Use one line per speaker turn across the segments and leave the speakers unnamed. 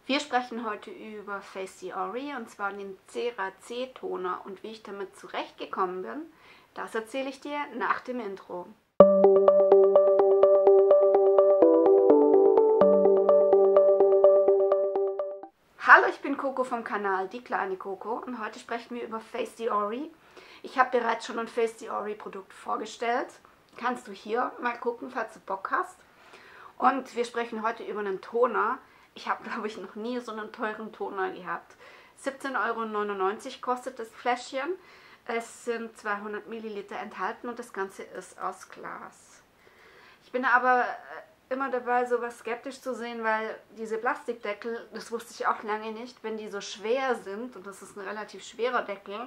Wir sprechen heute über Face Theory und zwar den CeraC-Toner und wie ich damit zurechtgekommen bin, das erzähle ich dir nach dem Intro. Hallo, ich bin Coco vom Kanal Die kleine Coco und heute sprechen wir über Face Theory. Ich habe bereits schon ein Face Theory Produkt vorgestellt. Kannst du hier mal gucken, falls du Bock hast. Und wir sprechen heute über einen Toner. Ich habe, glaube ich, noch nie so einen teuren Toner gehabt. 17,99 € kostet das Fläschchen. Es sind 200 Milliliter enthalten und das Ganze ist aus Glas. Ich bin aber immer dabei, sowas skeptisch zu sehen, weil diese Plastikdeckel, das wusste ich auch lange nicht, wenn die so schwer sind, und das ist ein relativ schwerer Deckel,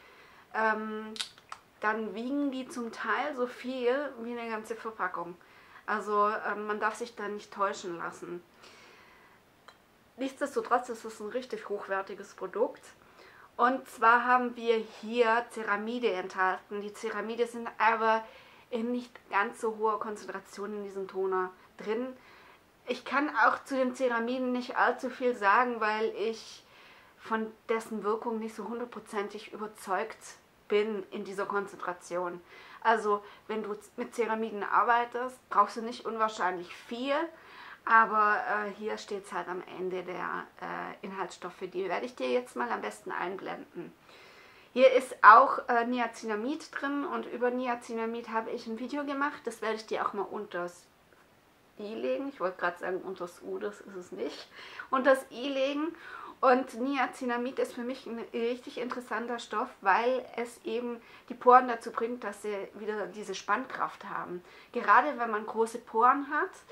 dann wiegen die zum Teil so viel wie eine ganze Verpackung. Also man darf sich da nicht täuschen lassen. Nichtsdestotrotz ist es ein richtig hochwertiges Produkt. Und zwar haben wir hier Ceramide enthalten. Die Ceramide sind aber in nicht ganz so hoher Konzentration in diesem Toner drin. Ich kann auch zu den Ceramiden nicht allzu viel sagen, weil ich von dessen Wirkung nicht so hundertprozentig überzeugt bin in dieser Konzentration. Also wenn du mit Ceramiden arbeitest, brauchst du nicht unwahrscheinlich viel, aber hier steht es halt am Ende der Inhaltsstoffe. Die werde ich dir jetzt mal am besten einblenden. Hier ist auch Niacinamid drin und über Niacinamid habe ich ein Video gemacht. Das werde ich dir auch mal unters I legen. Ich wollte gerade sagen unters U, das ist es nicht. Unters I legen. Und Niacinamid ist für mich ein richtig interessanter Stoff, weil es eben die Poren dazu bringt, dass sie wieder diese Spannkraft haben. Gerade wenn man große Poren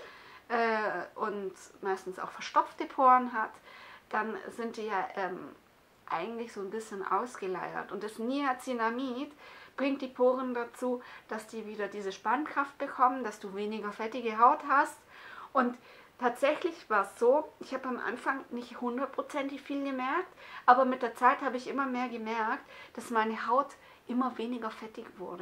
hat und meistens auch verstopfte Poren hat, dann sind die ja eigentlich so ein bisschen ausgeleiert. Und das Niacinamid bringt die Poren dazu, dass die wieder diese Spannkraft bekommen, dass du weniger fettige Haut hast. Und tatsächlich war es so, ich habe am Anfang nicht hundertprozentig viel gemerkt, aber mit der Zeit habe ich immer mehr gemerkt, dass meine Haut immer weniger fettig wurde.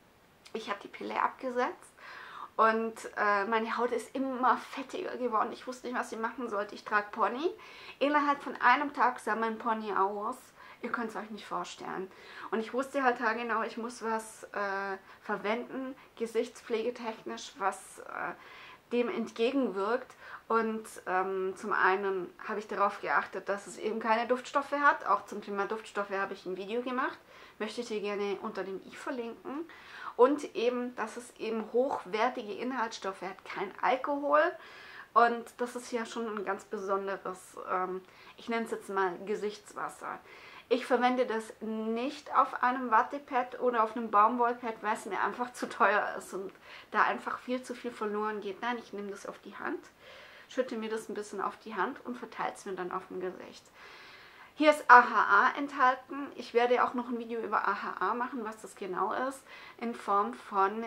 Ich habe die Pille abgesetzt und meine Haut ist immer fettiger geworden. Ich wusste nicht, was ich machen sollte. Ich trage Pony. Innerhalb von einem Tag sah mein Pony aus. Ihr könnt es euch nicht vorstellen. Und ich wusste halt genau, ich muss was verwenden, gesichtspflegetechnisch, was dem entgegenwirkt. Und zum einen habe ich darauf geachtet, dass es eben keine Duftstoffe hat. Auch zum Thema Duftstoffe habe ich ein Video gemacht. Möchte ich dir gerne unter dem i verlinken. Und eben, dass es eben hochwertige Inhaltsstoffe hat, kein Alkohol. Und das ist ja schon ein ganz besonderes, ich nenne es jetzt mal Gesichtswasser. Ich verwende das nicht auf einem Wattepad oder auf einem Baumwollpad, weil es mir einfach zu teuer ist und da einfach viel zu viel verloren geht. Nein, ich nehme das auf die Hand, schütte mir das ein bisschen auf die Hand und verteile es mir dann auf dem Gesicht. Hier ist AHA enthalten. Ich werde auch noch ein Video über AHA machen, was das genau ist, in Form von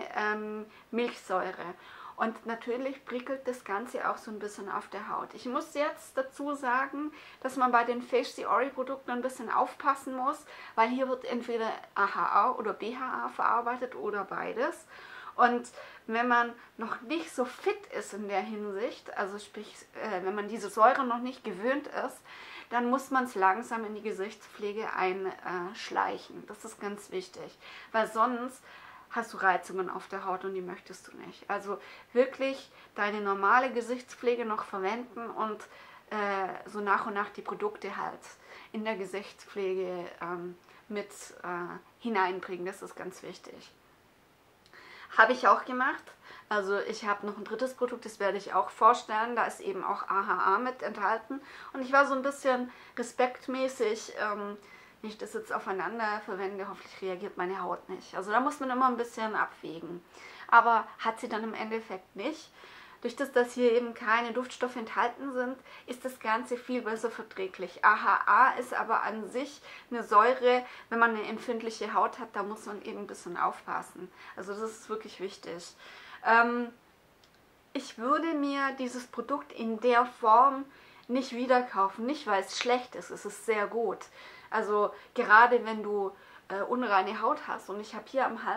Milchsäure. Und natürlich prickelt das Ganze auch so ein bisschen auf der Haut. Ich muss jetzt dazu sagen, dass man bei den Face Theory Produkten ein bisschen aufpassen muss, weil hier wird entweder AHA oder BHA verarbeitet oder beides. Und wenn man noch nicht so fit ist in der Hinsicht, also sprich, wenn man diese Säure noch nicht gewöhnt ist, dann muss man es langsam in die Gesichtspflege einschleichen. Das ist ganz wichtig, weil sonst hast du Reizungen auf der Haut und die möchtest du nicht. Also wirklich deine normale Gesichtspflege noch verwenden und so nach und nach die Produkte halt in der Gesichtspflege mit hineinbringen. Das ist ganz wichtig. Habe ich auch gemacht. Also ich habe noch ein drittes Produkt, das werde ich auch vorstellen. Da ist eben auch AHA mit enthalten. Und ich war so ein bisschen respektmäßig, wenn ich das jetzt aufeinander verwende, hoffentlich reagiert meine Haut nicht. Also da muss man immer ein bisschen abwägen. Aber hat sie dann im Endeffekt nicht. Durch das hier eben keine Duftstoffe enthalten sind, ist das Ganze viel besser verträglich. AHA ist aber an sich eine Säure, wenn man eine empfindliche Haut hat, da muss man eben ein bisschen aufpassen. Also das ist wirklich wichtig. Ich würde mir dieses Produkt in der Form nicht wieder kaufen, nicht weil es schlecht ist, es ist sehr gut. Also gerade wenn du unreine Haut hast und ich habe hier am Hals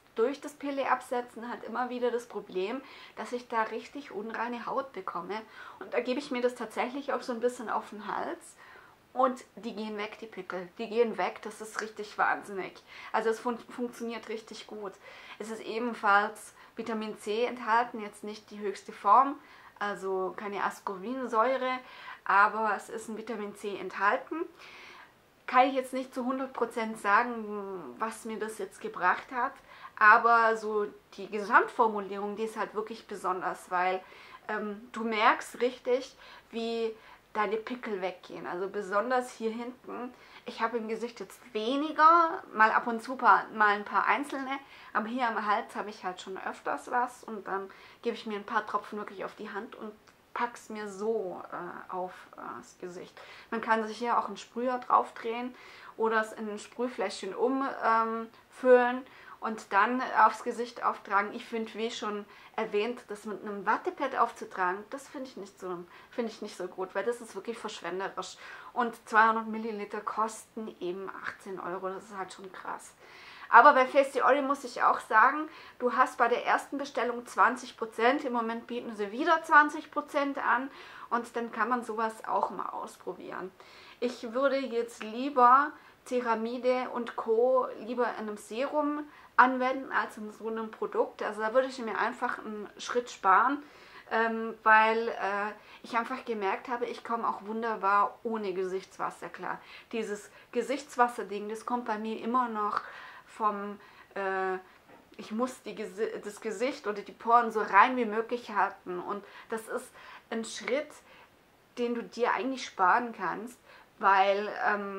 durch das Pele-Absetzen halt immer wieder das Problem, dass ich da richtig unreine Haut bekomme. Und da gebe ich mir das tatsächlich auch so ein bisschen auf den Hals. Und die gehen weg, die Pickel. Die gehen weg, das ist richtig wahnsinnig. Also es funktioniert richtig gut. Es ist ebenfalls Vitamin C enthalten, jetzt nicht die höchste Form, also keine Ascorbinsäure, aber es ist ein Vitamin C enthalten. Kann ich jetzt nicht zu 100% sagen, was mir das jetzt gebracht hat, aber so die Gesamtformulierung, die ist halt wirklich besonders, weil du merkst richtig, wie deine Pickel weggehen. Also besonders hier hinten. Ich habe im Gesicht jetzt weniger, mal ab und zu mal ein paar einzelne, aber hier am Hals habe ich halt schon öfters was und dann gebe ich mir ein paar Tropfen wirklich auf die Hand und pack's mir so auf das Gesicht. Man kann sich hier auch einen Sprüher drauf drehen oder es in ein Sprühfläschchen umfüllen und dann aufs Gesicht auftragen. Ich finde, wie schon erwähnt, das mit einem Wattepad aufzutragen, das finde ich nicht so gut, weil das ist wirklich verschwenderisch. Und 200 Milliliter kosten eben 18 Euro, das ist halt schon krass. Aber bei Face Theory muss ich auch sagen, du hast bei der ersten Bestellung 20%, im Moment bieten sie wieder 20% an und dann kann man sowas auch mal ausprobieren. Ich würde jetzt lieber Ceramide und Co. lieber in einem Serum anwenden als in so einem Produkt. Also da würde ich mir einfach einen Schritt sparen, weil ich einfach gemerkt habe, ich komme auch wunderbar ohne Gesichtswasser klar. Dieses Gesichtswasserding, das kommt bei mir immer noch vom, ich muss das Gesicht oder die Poren so rein wie möglich halten. Und das ist ein Schritt, den du dir eigentlich sparen kannst, weil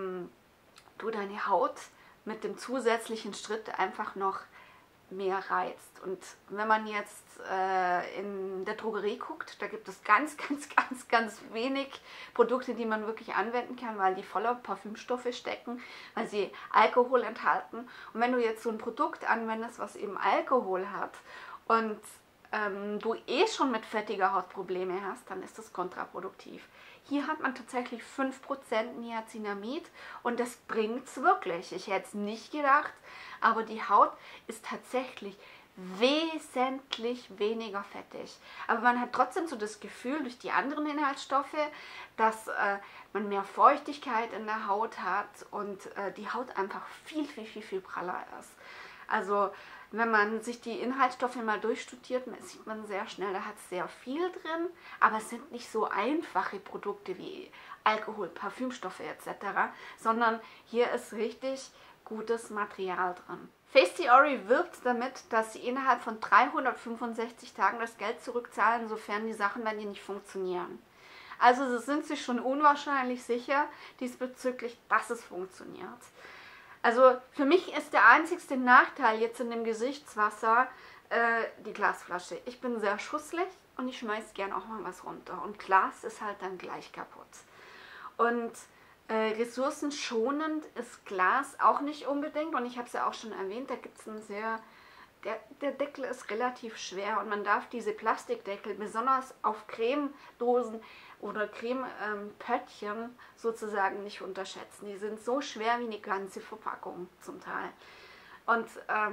du deine Haut mit dem zusätzlichen Schritt einfach noch mehr reizt. Und wenn man jetzt in der Drogerie guckt, da gibt es ganz wenig Produkte, die man wirklich anwenden kann, weil die voller Parfümstoffe stecken, weil sie Alkohol enthalten. Und wenn du jetzt so ein Produkt anwendest, was eben Alkohol hat und du schon mit fettiger Haut Probleme hast, dann ist das kontraproduktiv. Hier hat man tatsächlich 5% Niacinamid und das bringt es wirklich. Ich hätte es nicht gedacht, aber die Haut ist tatsächlich wesentlich weniger fettig. Aber man hat trotzdem so das Gefühl durch die anderen Inhaltsstoffe, dass man mehr Feuchtigkeit in der Haut hat und die Haut einfach viel praller ist. Also wenn man sich die Inhaltsstoffe mal durchstudiert, sieht man sehr schnell, da hat es sehr viel drin, aber es sind nicht so einfache Produkte wie Alkohol, Parfümstoffe etc., sondern hier ist richtig gutes Material drin. Face Theory wirbt damit, dass sie innerhalb von 365 Tagen das Geld zurückzahlen, sofern die Sachen bei dir nicht funktionieren. Also sie sind sich schon unwahrscheinlich sicher diesbezüglich, dass es funktioniert. Also für mich ist der einzigste Nachteil jetzt in dem Gesichtswasser die Glasflasche. Ich bin sehr schusselig und ich schmeiße gern auch mal was runter. Und Glas ist halt dann gleich kaputt. Und ressourcenschonend ist Glas auch nicht unbedingt. Und ich habe es ja auch schon erwähnt, da gibt es einen der Deckel ist relativ schwer und man darf diese Plastikdeckel besonders auf Cremedosen oder Cremepöttchen sozusagen nicht unterschätzen. Die sind so schwer wie eine ganze Verpackung zum Teil. Und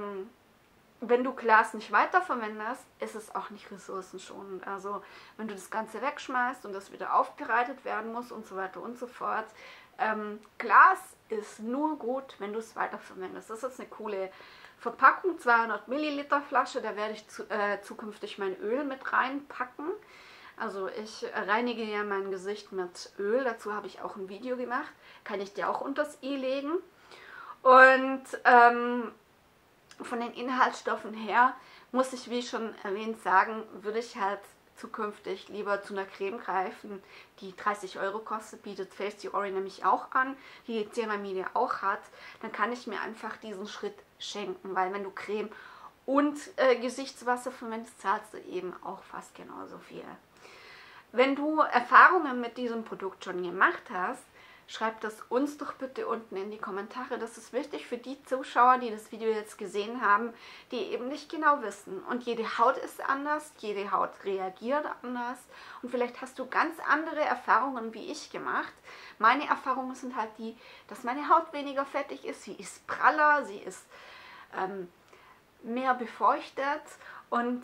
wenn du Glas nicht weiterverwendest, ist es auch nicht ressourcenschonend. Also wenn du das Ganze wegschmeißt und das wieder aufbereitet werden muss und so weiter und so fort. Glas ist nur gut, wenn du es weiterverwendest. Das ist jetzt eine coole Verpackung, 200 Milliliter Flasche, da werde ich zukünftig mein Öl mit reinpacken. Also ich reinige ja mein Gesicht mit Öl, dazu habe ich auch ein Video gemacht, kann ich dir auch unters i legen. Und von den Inhaltsstoffen her, muss ich wie schon erwähnt sagen, würde ich halt zukünftig lieber zu einer Creme greifen, die 30 Euro kostet, bietet Face Theory nämlich auch an, die Ceramide auch hat. Dann kann ich mir einfach diesen Schritt schenken, weil wenn du Creme und Gesichtswasser verwendest, zahlst du eben auch fast genauso viel. Wenn du Erfahrungen mit diesem Produkt schon gemacht hast, schreib das uns doch bitte unten in die Kommentare. Das ist wichtig für die Zuschauer, die das Video jetzt gesehen haben, die eben nicht genau wissen. Und jede Haut ist anders, jede Haut reagiert anders. Und vielleicht hast du ganz andere Erfahrungen wie ich gemacht. Meine Erfahrungen sind halt die, dass meine Haut weniger fettig ist, sie ist praller, sie ist mehr befeuchtet und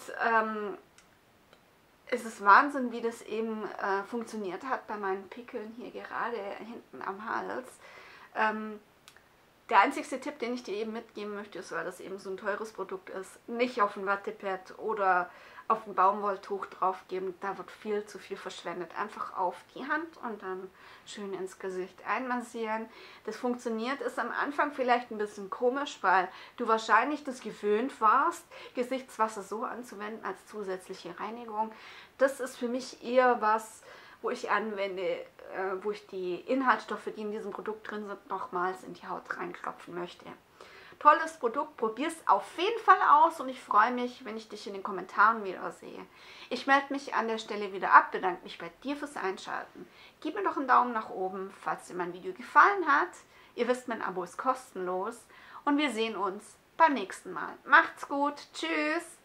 es ist Wahnsinn, wie das eben funktioniert hat bei meinen Pickeln hier gerade hinten am Hals. Der einzigste Tipp, den ich dir eben mitgeben möchte, ist, weil das eben so ein teures Produkt ist, nicht auf ein Wattepad oder auf ein Baumwolltuch draufgeben, da wird viel zu viel verschwendet. Einfach auf die Hand und dann schön ins Gesicht einmassieren. Das funktioniert, ist am Anfang vielleicht ein bisschen komisch, weil du wahrscheinlich das gewöhnt warst, Gesichtswasser so anzuwenden als zusätzliche Reinigung. Das ist für mich eher was, wo ich anwende, wo ich die Inhaltsstoffe, die in diesem Produkt drin sind, nochmals in die Haut reinklopfen möchte. Tolles Produkt, probier es auf jeden Fall aus und ich freue mich, wenn ich dich in den Kommentaren wiedersehe. Ich melde mich an der Stelle wieder ab, bedanke mich bei dir fürs Einschalten. Gib mir doch einen Daumen nach oben, falls dir mein Video gefallen hat. Ihr wisst, mein Abo ist kostenlos und wir sehen uns beim nächsten Mal. Macht's gut, tschüss!